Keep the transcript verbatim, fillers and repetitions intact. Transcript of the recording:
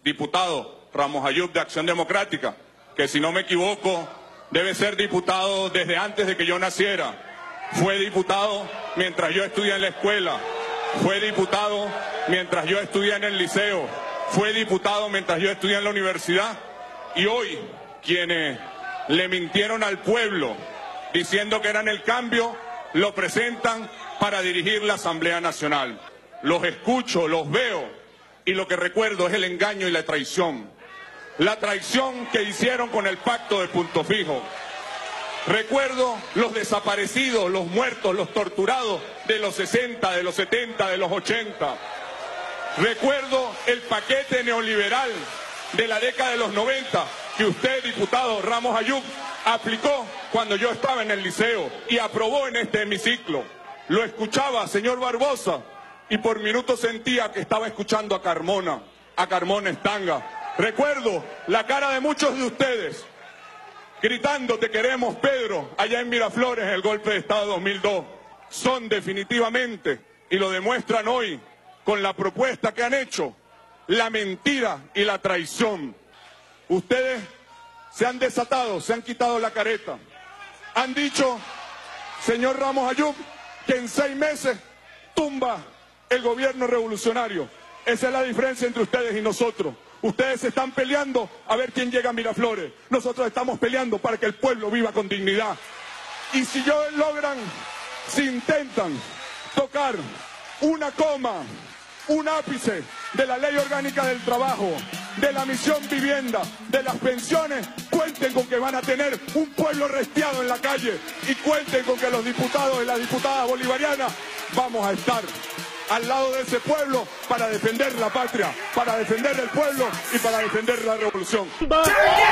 diputado Ramos Ayub de Acción Democrática, que si no me equivoco debe ser diputado desde antes de que yo naciera. Fue diputado mientras yo estudié en la escuela, fue diputado mientras yo estudié en el liceo, fue diputado mientras yo estudié en la universidad, y hoy quienes le mintieron al pueblo diciendo que eran el cambio, lo presentan para dirigir la Asamblea Nacional. Los escucho, los veo, y lo que recuerdo es el engaño y la traición. La traición que hicieron con el pacto de Punto Fijo. Recuerdo los desaparecidos, los muertos, los torturados de los sesenta, de los setenta, de los ochenta. Recuerdo el paquete neoliberal de la década de los noventa que usted, diputado Ramos Ayub, aplicó cuando yo estaba en el liceo y aprobó en este hemiciclo. Lo escuchaba, señor Barbosa, y por minutos sentía que estaba escuchando a Carmona, a Carmona Estanga. Recuerdo la cara de muchos de ustedes gritando "te queremos, Pedro", allá en Miraflores, en el golpe de Estado dos mil dos. Son definitivamente, y lo demuestran hoy con la propuesta que han hecho, la mentira y la traición. Ustedes se han desatado, se han quitado la careta. Han dicho, señor Ramos Ayub, que en seis meses tumba el gobierno revolucionario. Esa es la diferencia entre ustedes y nosotros. Ustedes se están peleando a ver quién llega a Miraflores. Nosotros estamos peleando para que el pueblo viva con dignidad. Y si ellos logran, si intentan tocar una coma, un ápice de la Ley Orgánica del Trabajo, de la Misión Vivienda, de las pensiones, cuenten con que van a tener un pueblo restiado en la calle, y cuenten con que los diputados y las diputadas bolivarianas vamos a estar al lado de ese pueblo para defender la patria, para defender el pueblo y para defender la revolución.